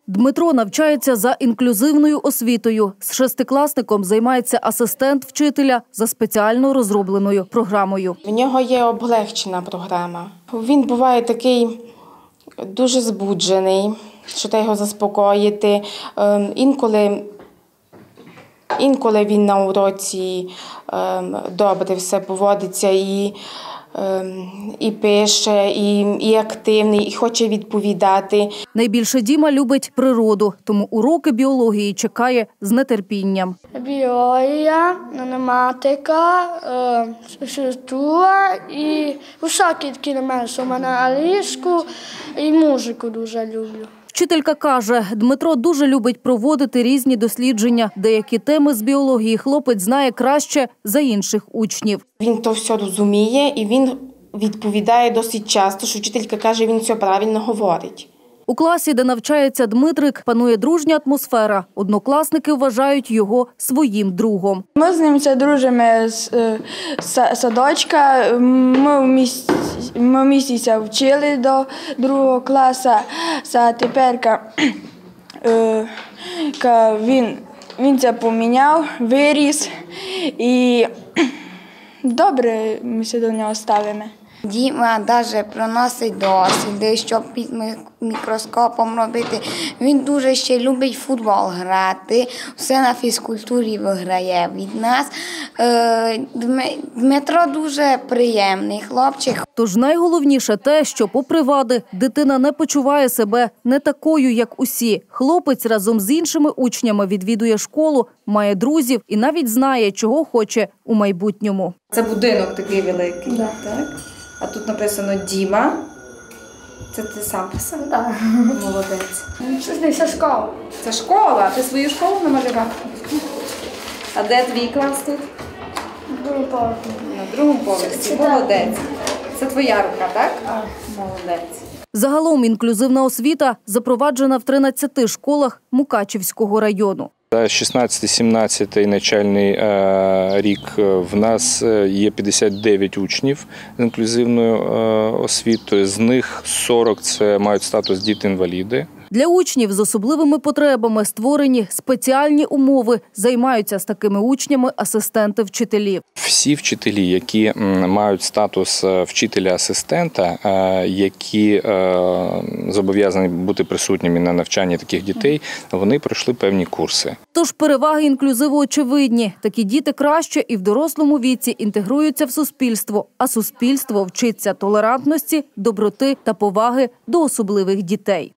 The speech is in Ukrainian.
Дмитро навчається за інклюзивною освітою. З шестикласником займається асистент вчителя за спеціально розробленою програмою. В нього є облегчена програма. Він буває такий дуже збуджений, що треба його заспокоїти. Інколи він на уроці добре все поводиться і пише, і активний, і хоче відповідати. Найбільше Діма любить природу, тому уроки біології чекає з нетерпінням. Біологія, математика, фізкультура і всякі такі елементи, що в мене англійську і музику дуже люблю. Вчителька каже, Дмитро дуже любить проводити різні дослідження. Деякі теми з біології хлопець знає краще за інших учнів. Він то все розуміє і він відповідає досить часто, що вчителька каже, він все правильно говорить. У класі, де навчається Дмитрик, панує дружня атмосфера. Однокласники вважають його своїм другом. Ми з ним дружимо з садочка. Ми в місті вчили до 2 класу. А тепер він це поміняв, виріс і добре ми се до нього ставимо. Діма навіть приносить досліди, щоб під мікроскопом робити. Він дуже ще любить футбол грати, все на фізкультурі виграє від нас. Дмитро дуже приємний хлопчик. Тож найголовніше те, що попри вади, дитина не почуває себе не такою, як усі. Хлопець разом з іншими учнями відвідує школу, має друзів і навіть знає, чого хоче у майбутньому. Це будинок такий великий, да. Так? А тут написано «Діма». Це ти сам писав? Так. Молодець. Це школа. Це школа? Ти свою школу намалював? А де твій клас тут? На другому поверсі. Молодець. Це твоя рука, так? Так. Молодець. Загалом інклюзивна освіта запроваджена в 13 школах Мукачівського району. 16-17 навчальний рік в нас є 59 учнів з інклюзивною освітою, з них 40 – це мають статус діти-інваліди. Для учнів з особливими потребами створені спеціальні умови. Займаються з такими учнями асистенти вчителів. Всі вчителі, які мають статус вчителя-асистента, які зобов'язані бути присутніми на навчанні таких дітей, вони пройшли певні курси. Тож переваги інклюзиву очевидні. Такі діти краще і в дорослому віці інтегруються в суспільство, а суспільство вчиться толерантності, доброти та поваги до особливих дітей.